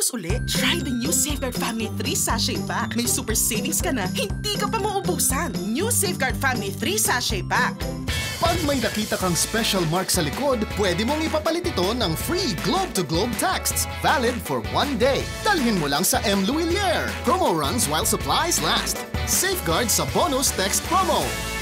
bonus uli. Try the new Safeguard Family 3 Sachet Pack. May super savings ka na, hindi ka pa mauubusan. New Safeguard Family 3 Sachet Pack. Pag may nakita kang special mark sa likod, pwede mong ipapalit ito ng free globe-to-globe texts. Valid for 1 day. Dalhin mo lang sa MLhuillier. Promo runs while supplies last. Safeguard sa bonus text promo.